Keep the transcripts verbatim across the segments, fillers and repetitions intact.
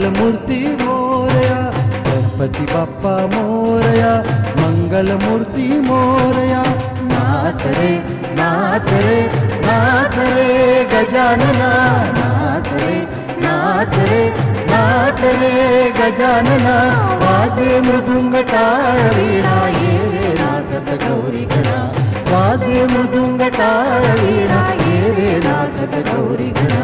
मंगलमूर्ती मोरया, गणपती बाप्पा मोरया, मंगलमूर्ती मोरया। नाच रे नाच रे नाच रे गजानना, नाच रे नाच रे नाच रे गजानना। वाजे मृदुंग टाळ वीणा, ये रे नाचत गौरी गणा। वाजे मृदुंग टाळ वीणा, ये रे नाचत गौरी गणा।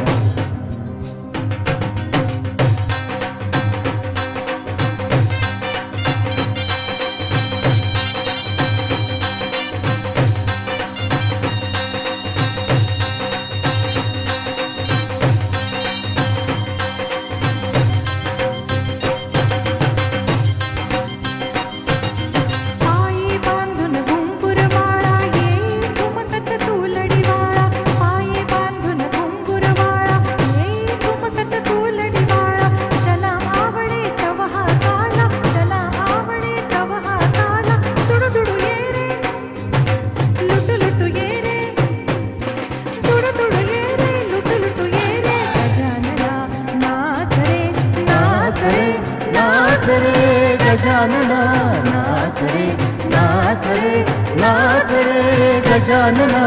गजानना नाच रे नाच रे नाच रे गजानना।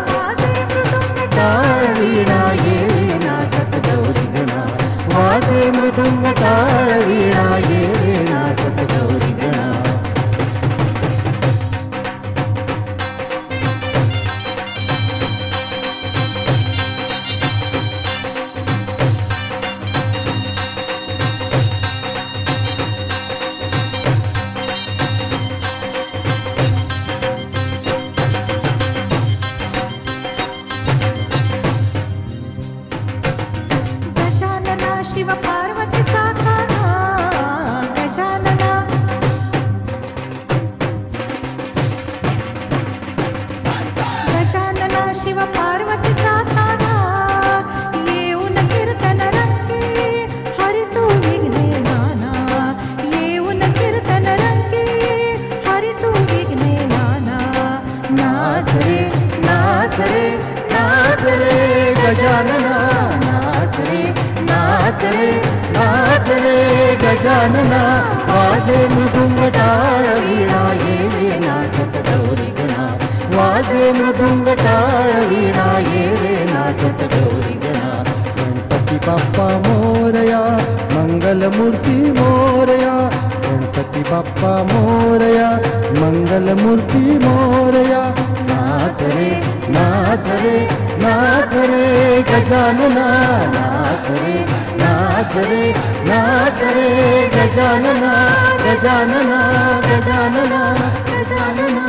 टाळ वीणा, ये रे नाचत गौरी गणा। वाजे मृदुंग टाळ वीणा, ये रे नाचत गौरी गणा। शिव पार्वतीचा कान्हा गजानना। गजानना शिव पार्वतीचा कान्हा, येऊन कीर्तन रंगी हरी तू विघ्ने नाना। येऊन कीर्तन रंगी हरी तू विघ्ने नाना। नाच रे नाच रे नाच रे गजानना, नाच रे नाच रे नाच रे गजानना। वाजे मृदुंग टाळ वीणा, ये रे नाचत गौरी गणा। वाजे मृदुंग टाळ वीणा, ये रे नाचत गौरी गणा। गणपती बाप्पा मोरया, मंगलमूर्ती मोरया। गणपती बाप्पा मोरया, मंगलमूर्ती मोरया। नाच रे नाच रे नाच रे गजानना, नाच रे नाच रे नाच रे गजानना। गजानना गजानना गजानना।